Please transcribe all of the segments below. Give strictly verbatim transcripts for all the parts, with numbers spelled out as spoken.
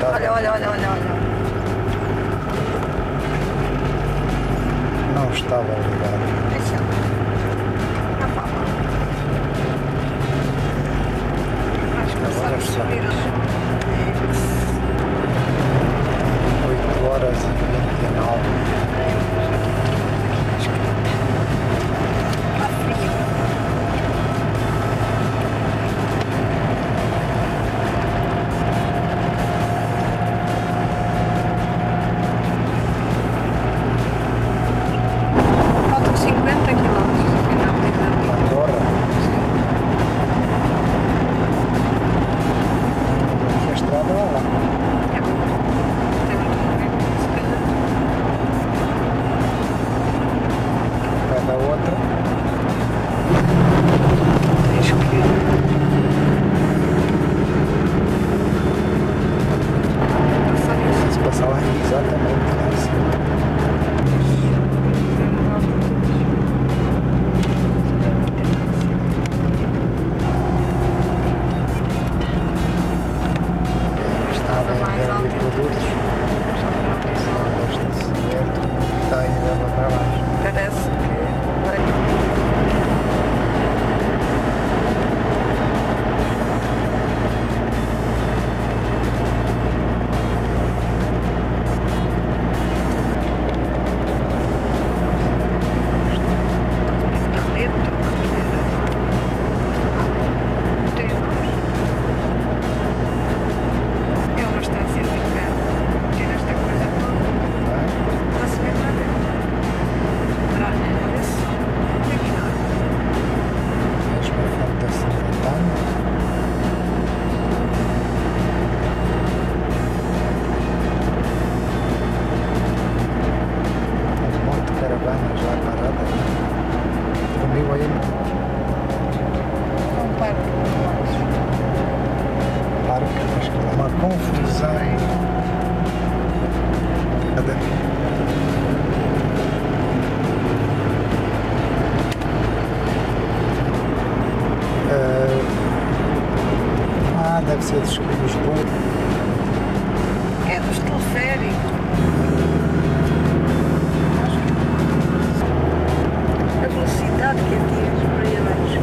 estava. Olha, olha, olha, olha, olha. Não estava ligado. Deixa lá. Não fala. Vais começar a subir. oito horas e vinte e nove. Está frio. Faltam cinquenta quilómetros aqui na avenida. Andorra. Aqui a estrada vai lá. Vai da outra. Tens que... passar isso. Se passar lá, exatamente. Lá em cima. Estava a ver ali produtos. Este cimento está ainda lá para baixo. Parece que vai. É uma estância muito grande. Tem esta coisa toda. Para se ver lá dentro. Olha só. Aqui não. Mesmo a fonte da Santana. Um monte de caravanas lá paradas. Comigo ainda. É um parque. Parque, acho que é uma confusão. Cadê? Eh, Ah, deve ser dos Lisboa. É dos teleféricos. A velocidade que atinge por aí abaixo.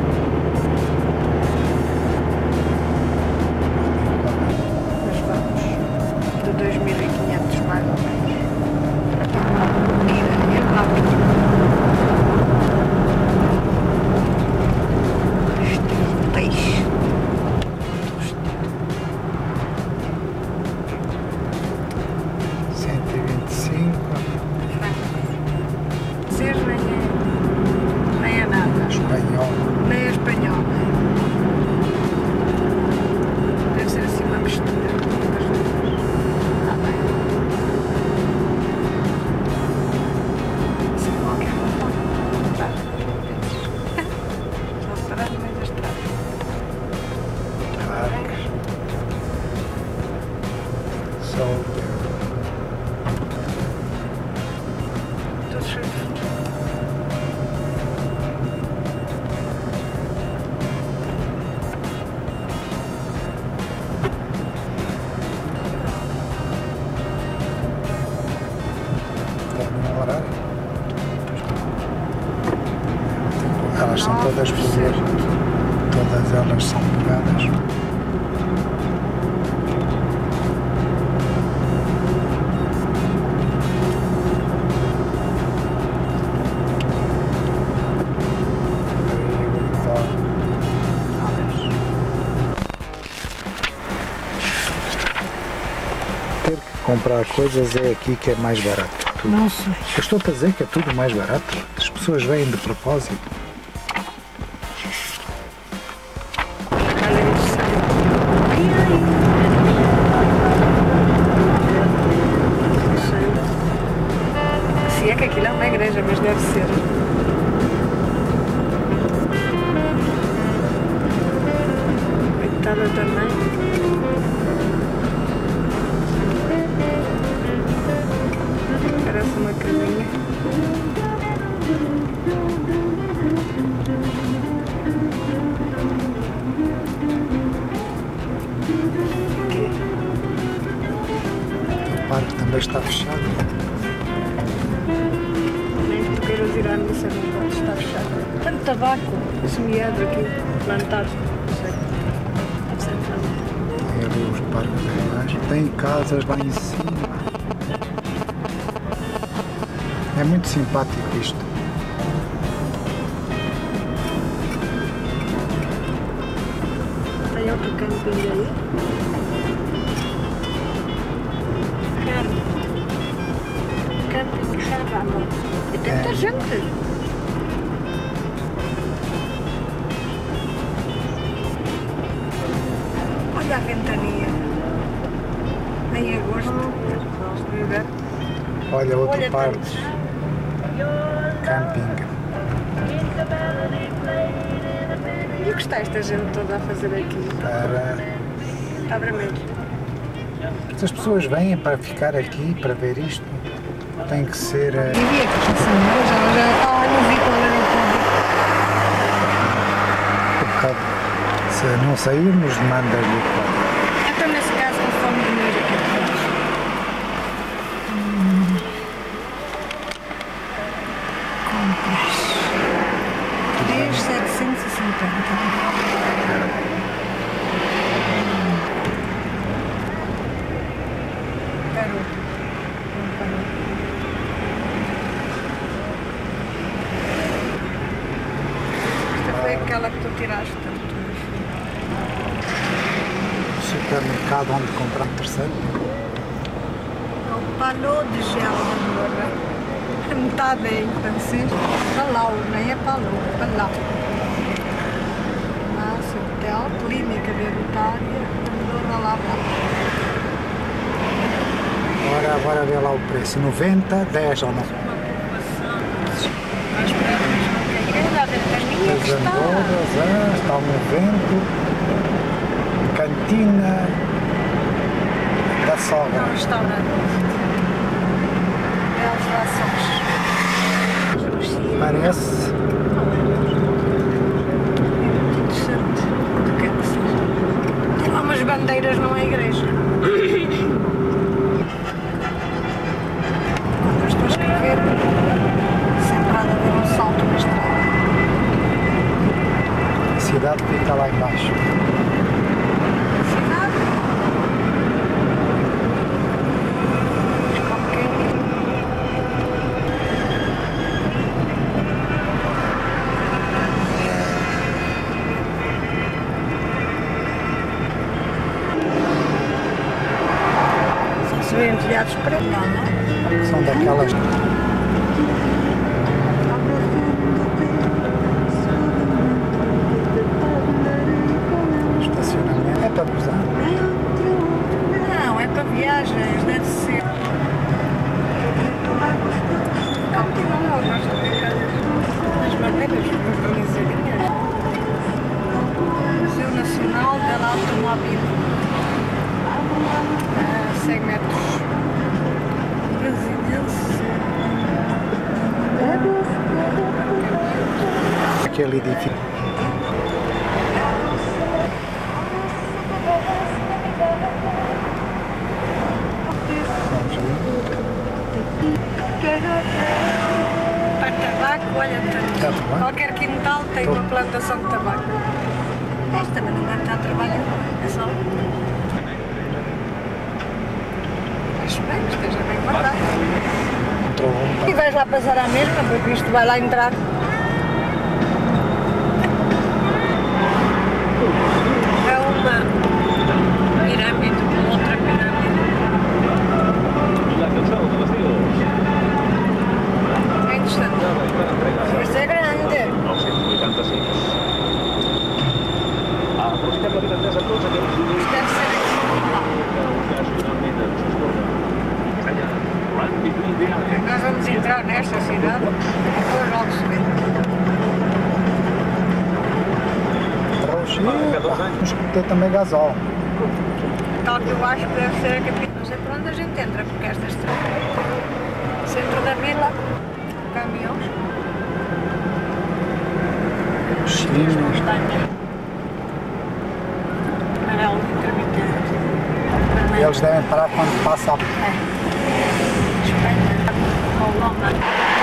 Mas vamos de dois mil e quinhentos mais ou menos. Ir, ir rápido. Esteis. cento e vinte e cinco. Ser nem é, nem é nada. Espanhol. Nem é espanhol. Deve ser assim uma mistura das duas. Ah, bem. Assim qualquer botão. Parar. Só parar no meio da estrada. Parques. Soldier. Tudo cheio de flores. Tem um horário. Elas são todas por ver. Todas elas são pegadas. Ter que comprar coisas é aqui que é mais barato. Tudo. Nossa. Eu estou a dizer que é tudo mais barato. As pessoas vêm de propósito. Olha isso. Se é que aquilo é uma igreja, mas deve ser. Coitada também. Parece uma casinha. hoje está fechado. Nem que tu queiras ir à missa, não pode estar fechado. Tanto tabaco, semeado aqui, plantado. Não sei. Deve ser plantado. Tem ali os parques lá embaixo. Tem casas lá em cima. É muito simpático isto. Tem outro camping aí. Camping Serrano. E tem muita gente. Olha a ventania. Em agosto. Olha outro Olha, parque. Camping. E o que está esta gente toda a fazer aqui? Para... Está vermelho. Se as pessoas vêm para ficar aqui, para ver isto, tem que ser... Uh... Vivia aqui esta senhora, já, já... Ah, não vi qual era o um bocado. Se não sairmos, manda-lhe o código. Então, nesse caso, conforme o dinheiro aqui atrás. Hum. Compras. três mil setecentos e cinquenta. Parou. Não parou. Esta foi aquela que tu tiraste tanto. Supermercado onde comprar um terceiro. O palô de gel da Moura. Metade é em francês. Palau, não é palô, palau. Massa, hotel, clínica dentária, Moura lá para Agora, agora vê lá o preço. noventa, dez ou não? mais pernas não cair, a ventaninha que As está. Andoras, ah, está um evento. Cantina da Não, sogra. restaurante. Belas ações. Parece. Interessante. Do que é que seja. Tem lá umas bandeiras numa igreja. Quando eu estou a escrever, sempre há de haver um salto na estrada. A cidade fica lá embaixo. Cidade. Mas como quem diz. Só se vêem telhados pretos, não, não? São daquelas. Estacionamento. É para cruzar. Não, é para viagens, deve ser. Continua, não, nós estamos em casa. As madeiras, as organizadinhas. Museu Nacional da Automóvel. A cem metros. Brasilense. Aquele edifício. Vamos Para tabaco, olha, tanto. Tabaco? Qualquer quintal tem uma plantação de tabaco. Esta também não deve estar a trabalhar, é só. Acho bem que esteja bem guardado. Entrou um. E vais lá passar à mesma, porque isto vai lá entrar. É uma pirâmide, outra pirâmide. É interessante. Isto é grande. Isto deve ser aqui. Nós vamos entrar nesta cidade e depois logo se vê. Roxinha. Temos que ter também gasol. Tal que eu acho que deve ser a capital. Não sei por onde a gente entra, porque esta estrada. Centro da vila, caminhões. Chino. Amarelo intermitente. Eles devem parar quando passa a... É. Espanha, Coloma.